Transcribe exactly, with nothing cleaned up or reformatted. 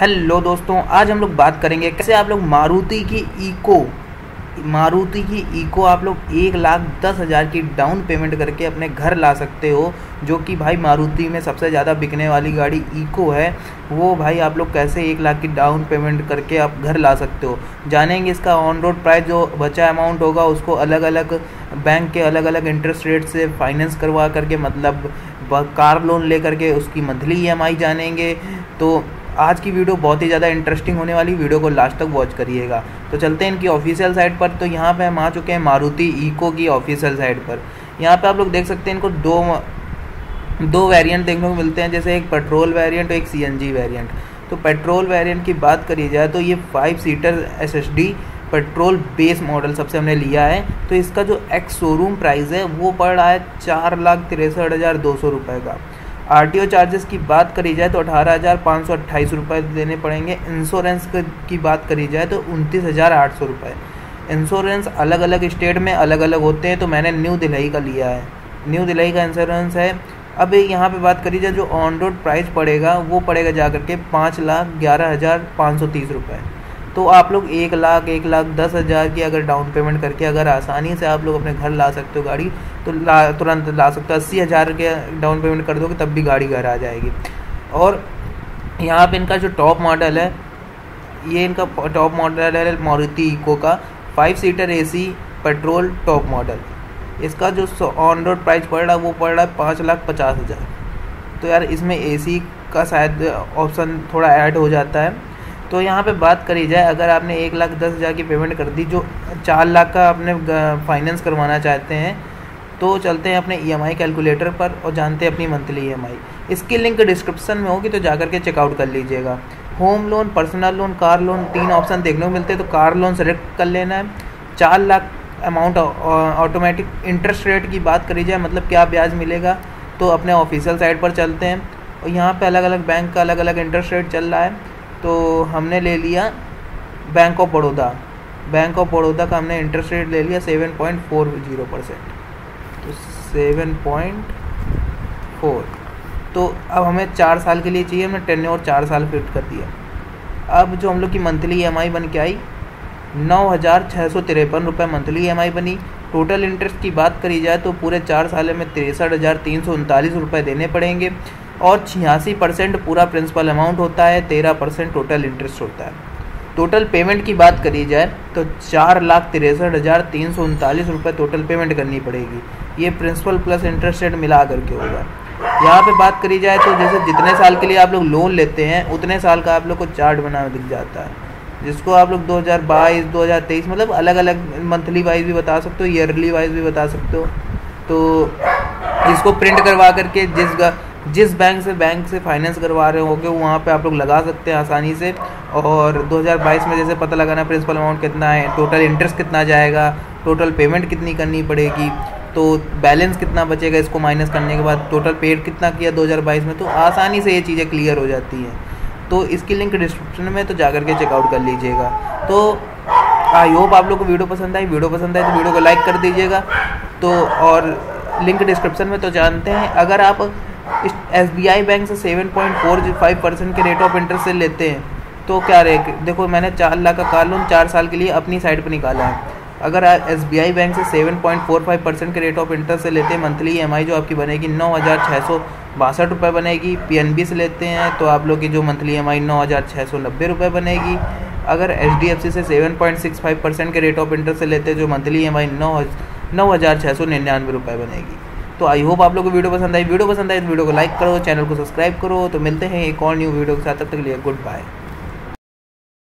Hello दोस्तों, आज हम लोग बात करेंगे कैसे आप लोग मारुति की इको मारुति की इको आप लोग एक लाख दस हज़ार की डाउन पेमेंट करके अपने घर ला सकते हो। जो कि भाई मारुति में सबसे ज़्यादा बिकने वाली गाड़ी इको है। वो भाई आप लोग कैसे एक लाख की डाउन पेमेंट करके आप घर ला सकते हो, जानेंगे। इसका ऑन रोड प्राइस जो बचा अमाउंट होगा उसको अलग अलग बैंक के अलग अलग इंटरेस्ट रेट से फाइनेंस करवा करके, मतलब कार लोन ले करके उसकी मंथली ई एम आई जानेंगे। तो आज की वीडियो बहुत ही ज़्यादा इंटरेस्टिंग होने वाली, वीडियो को लास्ट तक वॉच करिएगा। तो चलते हैं इनकी ऑफिशियल साइट पर। तो यहाँ पे हम आ चुके हैं मारुति इको की ऑफिशियल साइट पर। यहाँ पे आप लोग देख सकते हैं इनको दो दो वेरिएंट देखने को मिलते हैं, जैसे एक पेट्रोल वेरिएंट और एक सी एन जी वेरिएंट। तो पेट्रोल वेरिएंट की बात करी जाए तो ये five seater S S D petrol base model सबसे हमने लिया है। तो इसका जो एक्स शोरूम प्राइस है वो पड़ रहा है चार लाख तिरसठ हज़ार दो सौ रुपये का। आर टी ओ चार्जेस की बात करी जाए तो अठारह हज़ार पाँच सौ अट्ठाईस रुपये देने पड़ेंगे। इंश्योरेंस की बात करी जाए तो उनतीस हज़ार आठ सौ रुपये। इंश्योरेंस अलग अलग स्टेट में अलग अलग होते हैं, तो मैंने न्यू दिल्ली का लिया है, न्यू दिल्ली का इंश्योरेंस है। अब यहाँ पे बात करी जाए जो ऑन रोड प्राइस पड़ेगा वो पड़ेगा जा करके पाँच लाख ग्यारह हज़ार पाँच सौ तीस रुपये। तो आप लोग एक लाख एक लाख दस हज़ार की अगर डाउन पेमेंट करके अगर आसानी से आप लोग अपने घर ला सकते हो गाड़ी, तो ला तुरंत ला सकते हो। अस्सी हज़ार के डाउन पेमेंट कर दोगे तब भी गाड़ी घर आ जाएगी। और यहाँ पे इनका जो टॉप मॉडल है, ये इनका टॉप मॉडल है मारुति इको का five seater A C petrol top model. इसका जो ऑन रोड प्राइस पड़ रहा है वो पड़ रहा है पाँच लाख पचास हज़ार। तो यार इसमें ए सी का शायद ऑप्शन थोड़ा ऐड हो जाता है। तो यहाँ पे बात करी जाए, अगर आपने एक लाख दस हज़ार की पेमेंट कर दी, जो चार लाख का आपने फाइनेंस करवाना चाहते हैं, तो चलते हैं अपने ई एम आई कैलकुलेटर पर और जानते हैं अपनी मंथली ई एम आई। इसकी लिंक डिस्क्रिप्शन में होगी, तो जाकर के चेकआउट कर लीजिएगा। Home loan, personal loan, car loan, तीन ऑप्शन देखने को मिलते हैं। तो कार लोन सेलेक्ट कर लेना है। चार lakh amount automatic. Interest rate की बात करी जाए, मतलब क्या ब्याज मिलेगा, तो अपने ऑफिशियल साइट पर चलते हैं और यहाँ पे अलग अलग बैंक का अलग अलग इंटरेस्ट रेट चल रहा है। तो हमने ले लिया bank of Baroda. Bank of Baroda का हमने इंटरेस्ट रेट ले लिया seven point four zero percent. तो सेवन पॉइंट फोर। तो अब हमें चार साल के लिए चाहिए, हमने टेन और चार साल फिट कर दिया। अब जो हम लोग की मंथली ई एम आई बन के आई नौ हज़ार छः सौ तिरपन रुपये मंथली ई एम आई बनी। टोटल इंटरेस्ट की बात करी जाए तो पूरे चार साल में तिरसठ हज़ार तीन सौ उनतालीस रुपये देने पड़ेंगे और छियासी परसेंट पूरा प्रिंसिपल अमाउंट होता है, तेरह परसेंट टोटल इंटरेस्ट होता है। टोटल पेमेंट की बात करी जाए तो चार लाख तिरसठ हज़ार तीन सौ उनतालीस रुपये टोटल पेमेंट करनी पड़ेगी। ये प्रिंसिपल प्लस इंटरेस्ट रेट मिला करके होगा। यहाँ पे बात करी जाए तो जैसे जितने साल के लिए आप लोग लोन लेते हैं उतने साल का आप लोग को चार्ट बना दिख जाता है, जिसको आप लोग दो हज़ार बाईस दो हज़ार तेईस मतलब अलग अलग मंथली वाइज भी बता सकते हो, ईयरली वाइज भी बता सकते हो। तो इसको प्रिंट करवा करके जिस जिस बैंक से बैंक से फाइनेंस करवा रहे होंगे वहाँ पे आप लोग लगा सकते हैं आसानी से। और दो हज़ार बाईस में जैसे पता लगाना प्रिंसिपल अमाउंट कितना है, टोटल इंटरेस्ट कितना जाएगा, टोटल पेमेंट कितनी करनी पड़ेगी, तो बैलेंस कितना बचेगा इसको माइनस करने के बाद, टोटल पेड कितना किया दो हज़ार बाईस में, तो आसानी से ये चीज़ें क्लियर हो जाती हैं। तो इसकी लिंक डिस्क्रिप्शन में, तो जाकर के चेकआउट कर लीजिएगा। तो आई होप आप लोग को वीडियो पसंद आई। वीडियो पसंद आए तो वीडियो को लाइक कर दीजिएगा। तो और लिंक डिस्क्रिप्शन में। तो जानते हैं, अगर आप एस बी आई बैंक से seven point four five percent के रेट ऑफ इंटरेस्ट से लेते हैं तो क्या रेट, देखो मैंने चार लाख का कार लोन चार साल के लिए अपनी साइड पर निकाला है। अगर एस बी आई बैंक से seven point four five percent के रेट ऑफ इंटरेस्ट से लेते हैं, मंथली ई एम आई जो आपकी बनेगी नौ हज़ार छः सौ बासठ रुपये बनेगी। पी एन बी से लेते हैं तो आप लोग की जो मंथली ई एम आई नौ हज़ार छः सौ नब्बे रुपये बनेगी। अगर एच डी एफ सी से seven point six five percent के रेट ऑफ इंटरेस्ट से लेते हैं, जो मंथली ई एम आई नौ नौ हज़ार छः सौ निन्यानवे रुपये बनेगी। तो आई होप आप लोग को वीडियो पसंद आई। वीडियो पसंद आई तो वीडियो को लाइक करो, चैनल को सब्सक्राइब करो। तो मिलते हैं एक और न्यू वीडियो के साथ, तब तक के लिए गुड बाय।